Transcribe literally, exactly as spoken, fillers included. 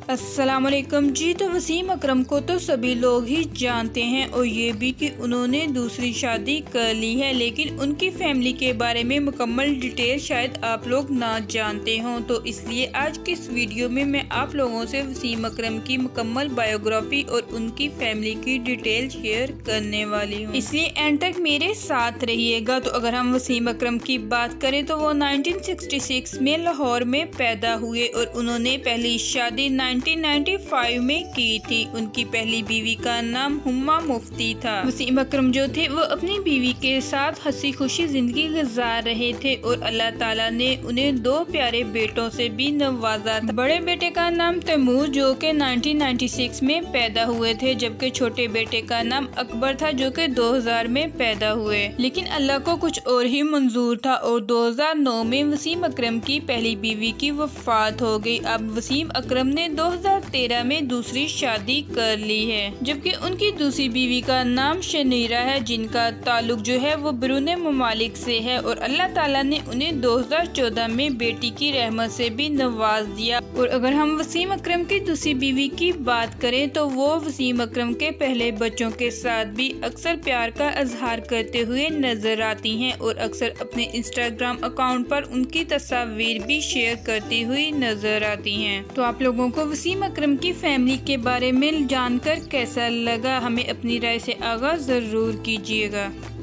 अस्सलामुअलैकुम जी। तो वसीम अकरम को तो सभी लोग ही जानते हैं और ये भी कि उन्होंने दूसरी शादी कर ली है, लेकिन उनकी फैमिली के बारे में मुकम्मल डिटेल शायद आप लोग ना जानते हों। तो इसलिए आज की इस वीडियो में मैं आप लोगों से वसीम अकरम की मुकम्मल बायोग्राफी और उनकी फैमिली की डिटेल शेयर करने वाली हूँ, इसलिए एंड तक मेरे साथ रहिएगा। तो अगर हम वसीम अकरम की बात करें तो वो नाइनटीन सिक्सटी सिक्स में लाहौर में पैदा हुए और उन्होंने पहली शादी नाइनटीन नाइनटी फाइव में की थी। उनकी पहली बीवी का नाम हुम्मा मुफ्ती था। वसीम अकरम जो थे वो अपनी बीवी के साथ हंसी खुशी जिंदगी गुजार रहे थे और अल्लाह ताला ने उन्हें दो प्यारे बेटों से भी नवाजा था। बड़े बेटे का नाम तैमूर जो कि नाइनटीन नाइनटी सिक्स में पैदा हुए थे, जबकि छोटे बेटे का नाम अकबर था जो कि दो हज़ार में पैदा हुए। लेकिन अल्लाह को कुछ और ही मंजूर था और दो हज़ार नौ में वसीम अकरम की पहली बीवी की वफात हो गई। अब वसीम अकरम ने दो हज़ार तेरह में दूसरी शादी कर ली है, जबकि उनकी दूसरी बीवी का नाम शनीरा है, जिनका ताल्लुक जो है वो बैरून ममालिक से है और अल्लाह ताला ने उन्हें दो हज़ार चौदह में बेटी की रहमत से भी नवाज दिया। और अगर हम वसीम अकरम की दूसरी बीवी की बात करें तो वो वसीम अकरम के पहले बच्चों के साथ भी अक्सर प्यार का इजहार करते हुए नजर आती हैं और अक्सर अपने इंस्टाग्राम अकाउंट पर उनकी तस्वीर भी शेयर करती हुई नजर आती हैं। तो आप लोगों को वसीम अकरम की फैमिली के बारे में जानकर कैसा लगा, हमें अपनी राय से आगाह जरूर कीजिएगा।